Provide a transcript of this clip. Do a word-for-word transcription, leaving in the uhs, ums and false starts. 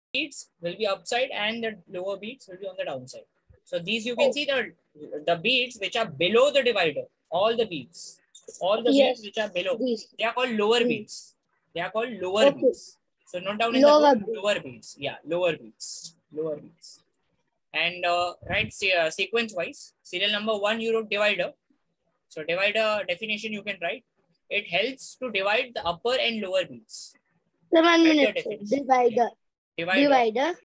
beats will be upside and the lower beats will be on the downside. So these you can Oh, see the the beats which are below the divider, all the beats, all the beats yes. which are below, These. they are called lower Hmm. beats. They are called lower Okay. beats. So note down in the book, Lower B. lower beats. Yeah, lower beats, lower beats. And uh, write uh, sequence wise. Serial number one, you wrote divider. So divider definition you can write. It helps to divide the upper and lower beats. So one Write the minute, sir. definition. Yeah. Divider. Divider. Divider.